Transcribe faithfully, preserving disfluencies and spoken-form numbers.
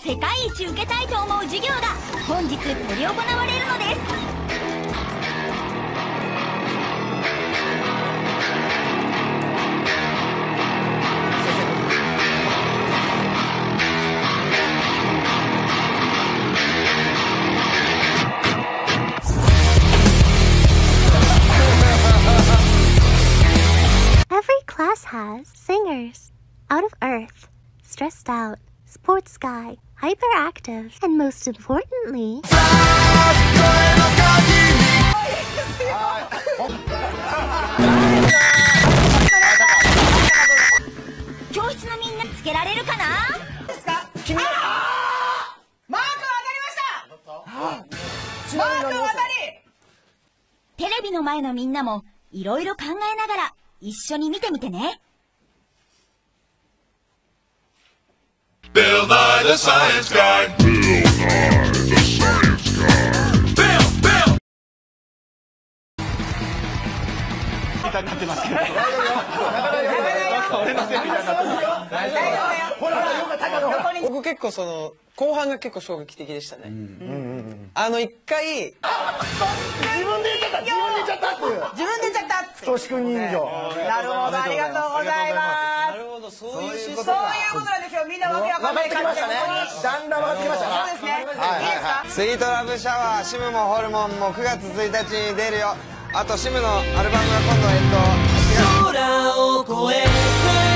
世界一受けたいと思う授業が本日執り行われるのです。 Every class has singers, out of earth, stressed out, sports guy, hyperactive, and most importantly, 教室のみんなつけられるかな？ ですか？君。マーク当たりました。マーク当たり。 テレビの前のみんなもいろいろ考えながら一緒に見てみてね。 Bill Nye the Science Guy. Bill Nye the Science Guy. Bill, Bill. なってますけど。俺のせいみたいになってます。 僕結構その後半が結構衝撃的でしたね。あの一回自分で言っちゃった自分で言っちゃったっていう自分で言っちゃったって。 としくん人形。 なるほど、ありがとうございます。 なるほど、そういうそういうことなんですよ。みんなわけわかんない感じで。 だんだん分かってきましたね。 そうですね。いいですか？ スイートラブシャワーシムもホルモンもくがつついたちに出るよ。あとシムのアルバムが今度えっと空を越えて